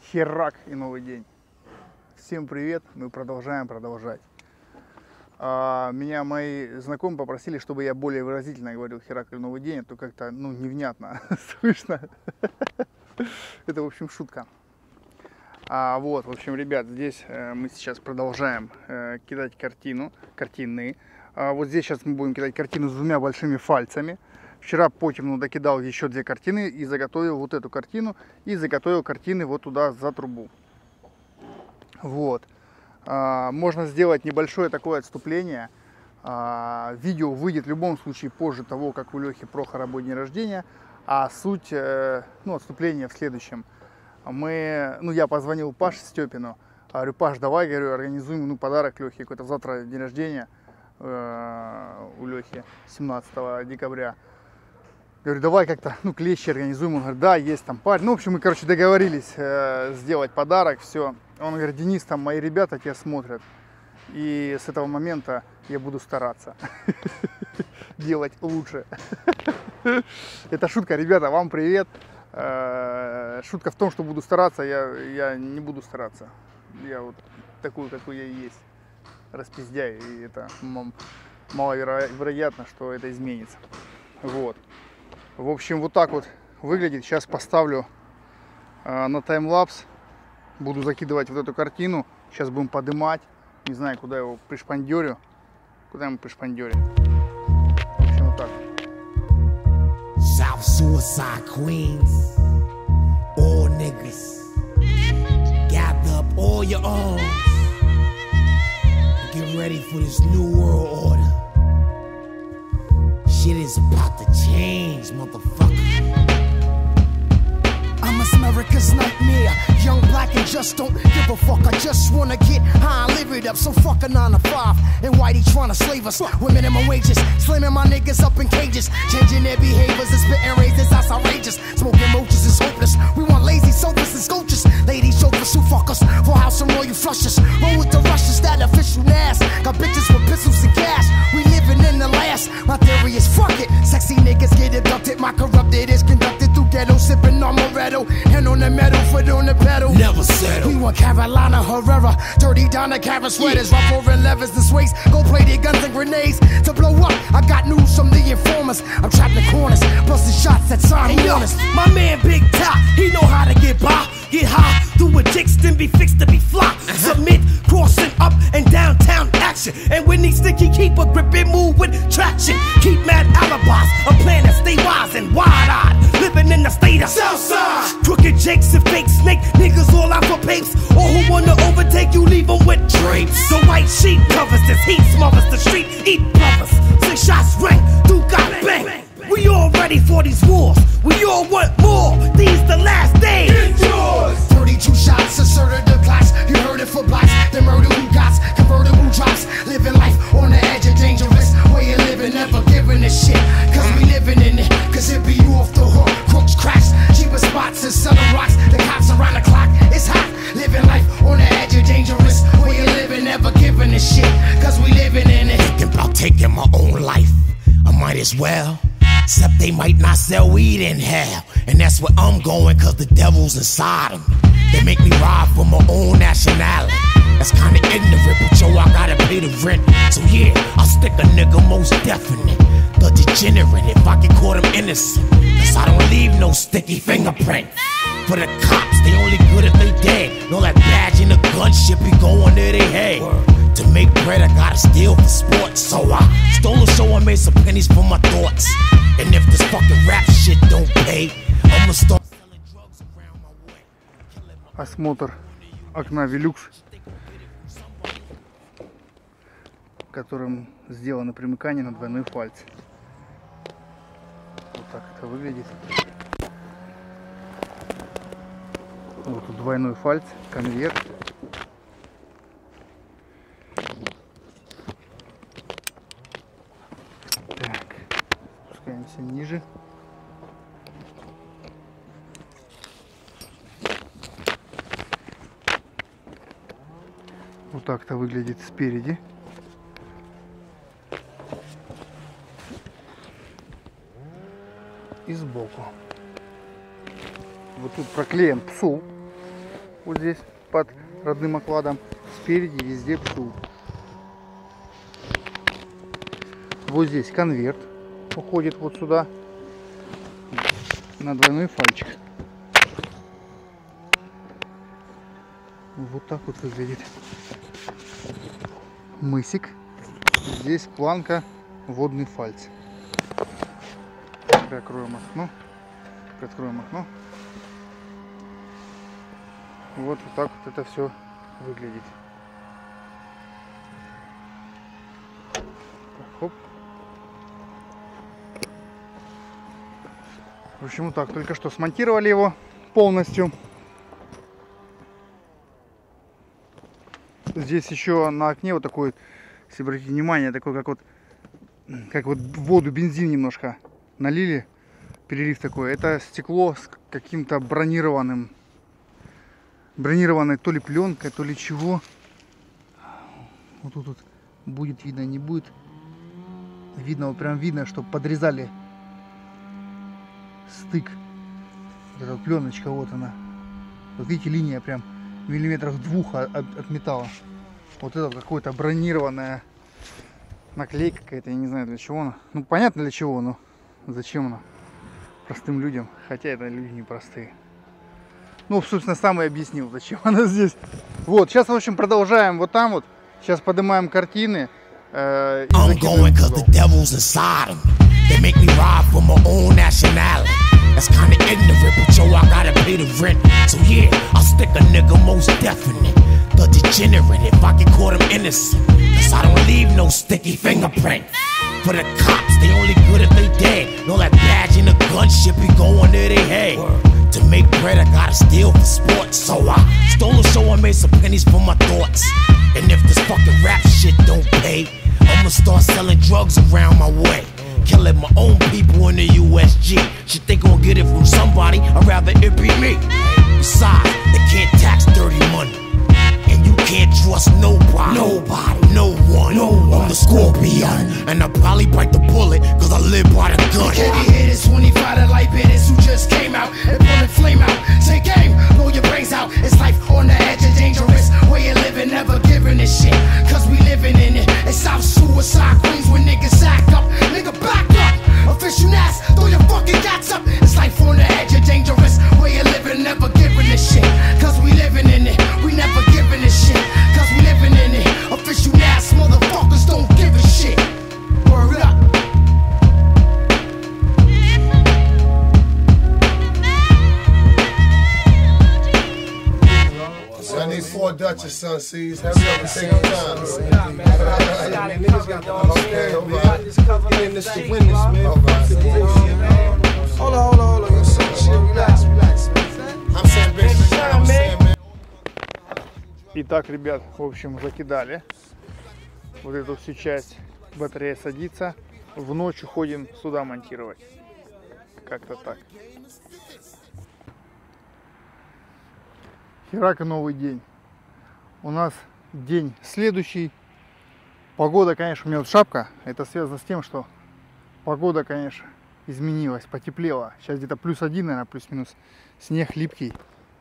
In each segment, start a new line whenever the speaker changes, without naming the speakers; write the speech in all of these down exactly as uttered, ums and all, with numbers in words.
Херак и новый день. Всем привет, мы продолжаем продолжать. А, меня мои знакомые попросили, чтобы я более выразительно говорил херак и новый день, а то как-то ну, невнятно слышно. Это, в общем, шутка. А, вот, в общем, ребят, здесь э, мы сейчас продолжаем э, кидать картину, картины. А, вот здесь сейчас мы будем кидать картину с двумя большими фальцами. Вчера по темну докидал еще две картины и заготовил вот эту картину. И заготовил картины вот туда за трубу. Вот. А, можно сделать небольшое такое отступление. А, видео выйдет в любом случае позже того, как у Лехи Прохора будет день рождения. А суть, э, ну, отступления в следующем. Мы, ну, я позвонил Паше Степину. Говорю, Паш, давай, говорю, организуем ну, подарок Лехе. Какой-то завтра день рождения э, у Лехи, семнадцатого декабря. Говорю, давай как-то, ну, клещи организуем. Он говорит, да, есть там парень. Ну, в общем, мы, короче, договорились э, сделать подарок, все. Он говорит, Денис, там мои ребята тебя смотрят. И с этого момента я буду стараться делать лучше. Это шутка, ребята, вам привет. Э, шутка в том, что буду стараться, я, я не буду стараться. Я вот такой, какой я и есть. Распиздяй, и это маловероятно, что это изменится. Вот. В общем, вот так вот выглядит. Сейчас поставлю э, на таймлапс. Буду закидывать вот эту картину. Сейчас будем подымать. Не знаю, куда его пришпандерю. Куда мы пришпандерим. В общем, вот так.
South Suicide Queens. All niggas. Gather up all your arms. Get ready for this new world order. Shit is about to change, motherfucker. I'm America's nightmare, young, black, and just don't give a fuck. I just wanna get high and live it up. So fuck a nine to five and whitey trying to slave us with minimum wages, slamming my niggas up in cages, changing their behaviors and spitting razors. That's outrageous. Smoking roaches is hopeless. We want lazy sofas and sculptures, ladies chauffeurs who fuck us for house and royal flushes. Roll with the rushes, that official nass. Got bitches with pistols and gas. We living in the last. My theory is fuck it. Sexy niggas get abducted. My corrupted is conducted through ghetto, sipping on Moretto. Hand on the metal, foot on the pedal. Never settle. We want Carolina Herrera, dirty down the Karen sweaters, rough over levers and sways, gold plated guns and grenades to blow up. I got news from the informers. I'm trapped in corners, busting shots at time hey, warners. My man Big Top, he know how to get by, get high, do a jigs, then be fixed to be fly. Uh-huh. Submit, crossing up and downtown action. And when he sticky, keep a grip and move with traction. Keep mad alibis, a plan to stay wise and wide-eyed, living in the state of Southside. Crooked jakes and fake snake niggas all out for papes. Or who wanna overtake you, leave them with drapes. The white sheet covers this heat, smothers the street, eat brothers. Six shots ring, do got bang. We all ready for these wars, we all want more. These the last days. It's yours. thirty-two shots, asserted the class. You heard it for blacks, the murder who got convertible drops. Living life on the edge of dangerous way of living, never giving a shit. Cause we living in it, cause it be you off the hook. Crooks, cracks, cheaper spots and selling rocks. The cops around the clock, it's hot. Living life on the edge of dangerous way of living, never giving a shit. Cause we living in it. Thinking about taking my own life, I might as well. Except they might not sell weed in hell. And that's where I'm going, cause the devil's inside them. They make me ride for my own nationality. That's kinda ignorant, but yo, I gotta pay the rent. So yeah, I'll stick a nigga most definite. The degenerate, if I get caught, I'm innocent. Cause I don't leave no sticky fingerprint. For the cops, they only good if they dead. Know that badge and the gun shit be going to their head. To make bread, I gotta steal for sports. So I stole a show and made some pennies for my thoughts. And if this fucking rap shit don't pay, I'ma start selling drugs around my way.
Осмотр окна Велюкс, которым сделано примыкание на двойной фальц. Вот так это выглядит. Вот тут двойной фальц, конверт. Так, спускаемся ниже. Вот так-то выглядит спереди. И сбоку. Вот тут проклеен псул. вот здесь под родным окладом. Спереди везде пшул. Вот здесь конверт уходит вот сюда на двойной фальчик. Вот так вот выглядит мысик. Здесь планка, водный фальц. Приоткроем окно. Приоткроем окно. Вот, вот так вот это все выглядит. Так, хоп. В общем, вот так, только что смонтировали его полностью. Здесь еще на окне вот такой, если обратите внимание, такой как вот, как вот в воду бензин немножко налили, перелив такой. Это стекло с каким-то бронированным, бронированной то ли пленкой, то ли чего. Вот тут вот будет видно, не будет видно, вот прям видно, что подрезали стык. Вот эта вот пленочка, вот она. Вот видите, линия прям миллиметров двух от, от металла. Вот это какое-то бронированная наклейка какая-то, я не знаю для чего она. Ну понятно для чего, но зачем она простым людям, хотя это люди непростые. Ну, собственно, сам и объяснил, зачем она здесь. Вот, сейчас, в общем, продолжаем вот там вот. Сейчас поднимаем картины. Э,
I'm going cause the devil's inside him. They make me rob for my own nationality. That's kinda ignorant, but yo, I gotta pay the rent. So yeah, I'll stick a nigga most definite. The degenerate, if I get caught, I'm innocent. Cause I don't leave no sticky fingerprint. For the cops, they only good if they dead. Know that badge and a gun shit be going to their head. To make bread, I gotta steal for sports. So I stole a show and made some pennies for my thoughts. And if this fucking rap shit don't pay, I'ma start selling drugs around my way. Killing my own people in the U S G. Shit, they gon' get it from somebody, I'd rather it be me. Besides, they can't tax dirty money. And you can't trust nobody. Nobody. No one. No one. I'm the Scorpion. And I'll probably bite the bullet, cause I live by the gun. Heavy hitters, twenty-five to light bitters who just came out and pulling flame out. Say game, blow your brains out. It's life on the edge of dangerous. Way of living, never giving a shit. Cause we living in it. It's South Suicide Queens when niggas act up. Nigga back up. Official ass, throw your fucking gats up. It's life on the edge of dangerous. Way of living, never giving a shit. Cause we living in it. We never giving a shit. Cause we living in it. Official ass motherfuckers don't give a shit. Word up.
I need four Dutchess, son, C's. Hurry up and take your time. Niggas got the okay, alright. Get in this to win this, man. Hold on, hold on, hold on. Yo, son, chill, relax, relax, man. I'm saying, bitch, I'm saying, man.
Итак, ребят, в общем, закидали вот эту всю часть. Батарея садится. В ночь уходим сюда монтировать. Как-то так. Херак и новый день. У нас день следующий. Погода, конечно, у меня вот шапка. Это связано с тем, что погода, конечно, изменилась, потеплела. Сейчас где-то плюс один, наверное, плюс-минус. Снег липкий.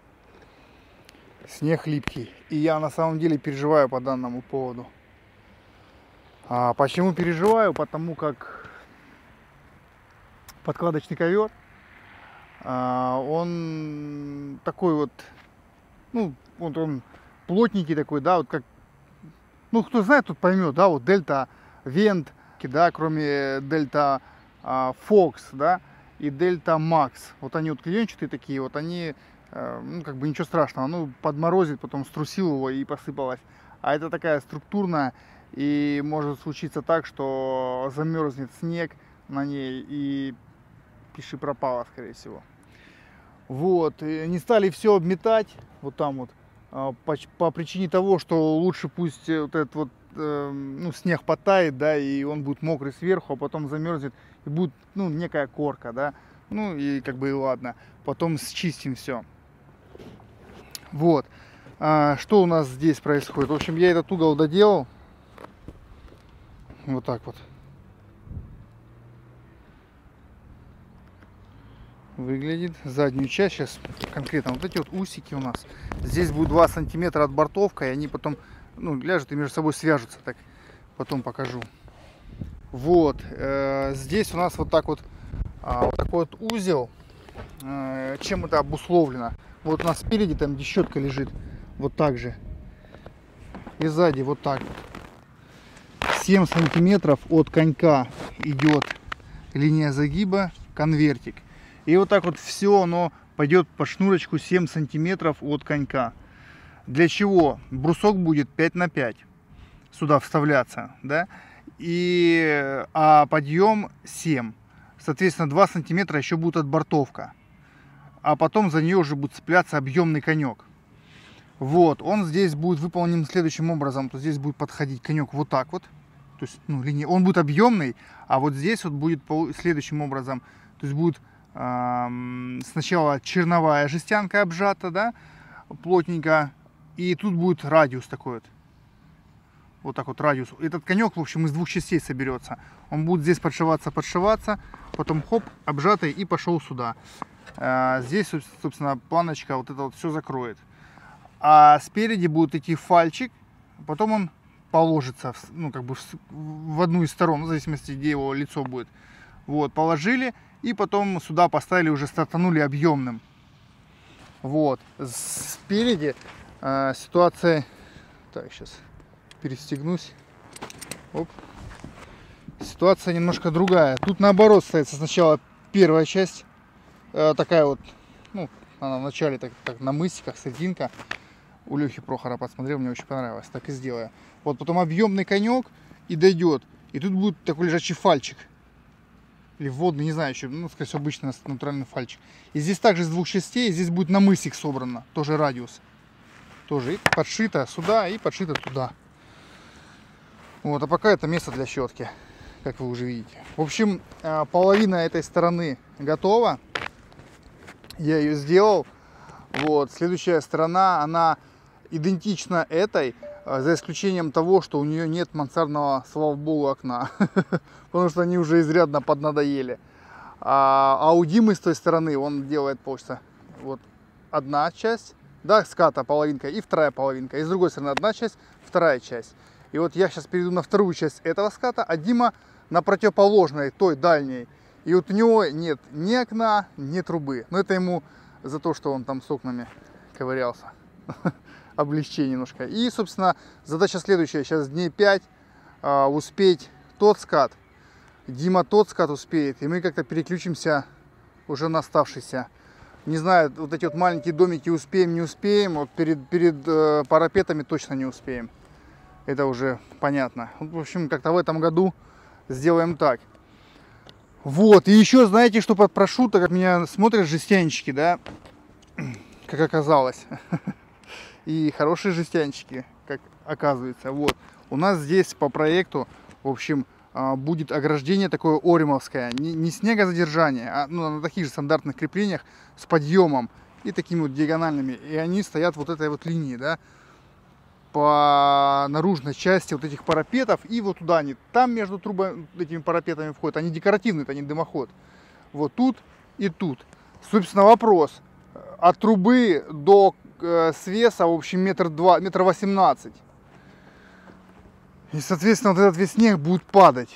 Снег липкий. И я на самом деле переживаю по данному поводу. А почему переживаю? Потому как подкладочный ковер, а, он такой вот, ну, вот он плотненький такой, да, вот как, ну, кто знает, тот поймет, да, вот Дельта Вент, да, кроме Дельта Фокс, да, и Дельта Макс. Вот они вот клеенчатые такие, вот они, ну, как бы ничего страшного, ну, подморозит, потом струсил его и посыпалось. А это такая структурная, и может случиться так, что замерзнет снег на ней и пиши пропало, скорее всего. Вот, и не стали все обметать, вот там вот, по, по причине того, что лучше пусть вот этот вот, э, ну, снег потает, да, и он будет мокрый сверху, а потом замерзнет, и будет, ну, некая корка, да, ну, и как бы и ладно, потом счистим все. Вот, а, что у нас здесь происходит? В общем, я этот угол доделал, вот так вот. выглядит. Заднюю часть сейчас конкретно. Вот эти вот усики у нас. Здесь будет два сантиметра отбортовка, и они потом, ну, ляжут и между собой свяжутся. Так, потом покажу. Вот. Э, здесь у нас вот так вот, а, вот такой вот узел. Э, чем это обусловлено? Вот у нас спереди там где щетка лежит. Вот так же. И сзади вот так. семь сантиметров от конька идет линия загиба, конвертик. И вот так вот все оно пойдет по шнурочку семь сантиметров от конька. Для чего? Брусок будет пять на пять сюда вставляться, да? И, а подъем семь. Соответственно, два сантиметра еще будет отбортовка. А потом за нее уже будет цепляться объемный конек. Вот, он здесь будет выполнен следующим образом. То здесь будет подходить конек вот так вот. То есть, ну, линия, он будет объемный, а вот здесь вот будет следующим образом. То есть будет э, сначала черновая жестянка обжата, да, плотненько, и тут будет радиус такой вот. Вот так вот радиус. Этот конек, в общем, из двух частей соберется. Он будет здесь подшиваться, подшиваться, потом хоп, обжатый и пошел сюда. Э, здесь, собственно, планочка вот это вот все закроет. А спереди будет идти фальчик, потом он положится, ну, как бы в, в одну из сторон, в зависимости, где его лицо будет. Вот, положили, и потом сюда поставили, уже стартанули объемным. Вот, спереди э, ситуация, так, сейчас перестегнусь. Оп. Ситуация немножко другая. Тут наоборот стоит сначала первая часть, э, такая вот, ну, она вначале так, так на мысиках, срединка. У Лехи Прохора подсмотрел, мне очень понравилось, так и сделаю. Вот потом объемный конек и дойдет. И тут будет такой лежачий фальчик. Или водный, не знаю еще, ну, скорее всего, обычный натуральный фальчик. И здесь также с двух частей, здесь будет на мысик собрано, тоже радиус. Тоже и подшито сюда и подшито туда. Вот, а пока это место для щетки, как вы уже видите. В общем, половина этой стороны готова. Я ее сделал. Вот, следующая сторона, она идентична этой, за исключением того, что у нее нет мансардного, слава богу, окна. Потому что они уже изрядно поднадоели. А, а у Димы с той стороны он делает, получится, вот одна часть, да, ската половинка и вторая половинка. И с другой стороны одна часть, вторая часть. И вот я сейчас перейду на вторую часть этого ската, а Дима на противоположной, той дальней. И вот у него нет ни окна, ни трубы. Но это ему за то, что он там с окнами ковырялся. Облегчение немножко. И, собственно, задача следующая. Сейчас дней пять а, успеть тот скат. Дима тот скат успеет. И мы как-то переключимся уже на оставшийся. Не знаю, вот эти вот маленькие домики успеем, не успеем. Вот перед, перед э, парапетами точно не успеем. Это уже понятно. В общем, как-то в этом году сделаем так. Вот. И еще, знаете, что попрошу, так как меня смотрят жестянщики, да, как оказалось. И хорошие жестянщики, как оказывается. Вот. У нас здесь по проекту, в общем, будет ограждение такое оримовское. Не, не снегозадержание, а ну, на таких же стандартных креплениях с подъемом и такими вот диагональными. И они стоят вот этой вот линии, да, по наружной части вот этих парапетов. И вот туда они, там между трубами, этими парапетами входят. Они декоративные, это не дымоход. Вот тут и тут. Собственно, вопрос. От трубы до э, свеса, в общем, метр два, метр восемнадцать. И, соответственно, вот этот весь снег будет падать.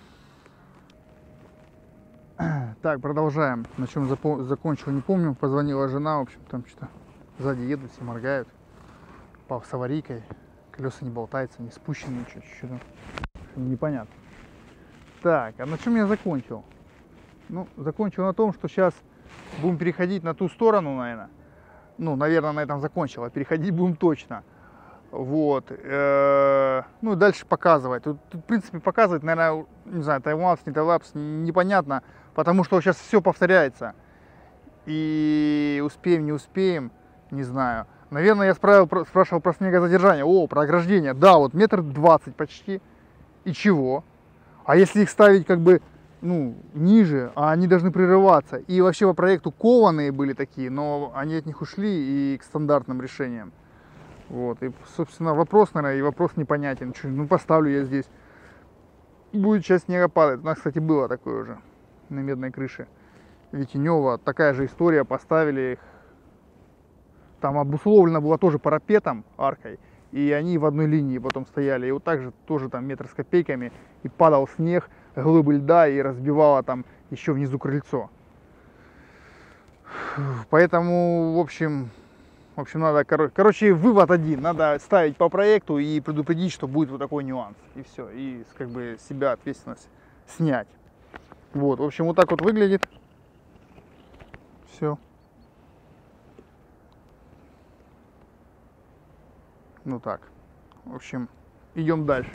Так, продолжаем. На чем закончил, не помню. Позвонила жена, в общем, там что-то сзади едут, все моргают. Пап с аварийкой. Колеса не болтаются, не спущены, ничего, что-то непонятно. Так, а на чем я закончил? Ну, закончил на том, что сейчас будем переходить на ту сторону, наверное. Ну, наверное, на этом закончил. А переходить будем точно. Вот. Ну, и дальше показывать. Тут, тут, в принципе, показывать, наверное, не знаю, таймлапс, не таймлапс, непонятно. Потому что сейчас все повторяется. И успеем, не успеем, не знаю. Наверное, я справил, спрашивал про снегозадержание. О, про ограждение. Да, вот метр двадцать почти. И чего? А если их ставить как бы, ну, ниже, а они должны прерываться. И вообще по проекту кованые были такие, но они от них ушли и к стандартным решениям. Вот, и, собственно, вопрос, наверное, и вопрос непонятен. Что, ну, поставлю я здесь. Будет часть снега падать. У нас, кстати, было такое уже на Медной крыше. Витенева, такая же история, поставили их. Там обусловлено было тоже парапетом, аркой, и они в одной линии потом стояли. И вот так же тоже там метр с копейками, и падал снег, глыбы льда, и разбивало там еще внизу крыльцо. Поэтому, в общем, в общем, надо, кор короче, вывод один, надо ставить по проекту и предупредить, что будет вот такой нюанс. И все, и как бы с себя ответственность снять. Вот, в общем, вот так вот выглядит. Все. Ну так. В общем, идем дальше.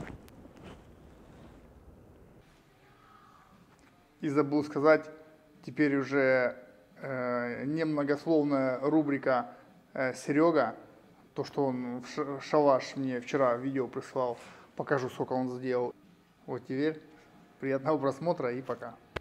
И забыл сказать, теперь уже э, немногословная рубрика э, Серега. То, что он в шалаш мне вчера видео прислал. Покажу, сколько он сделал. Вот теперь приятного просмотра и пока.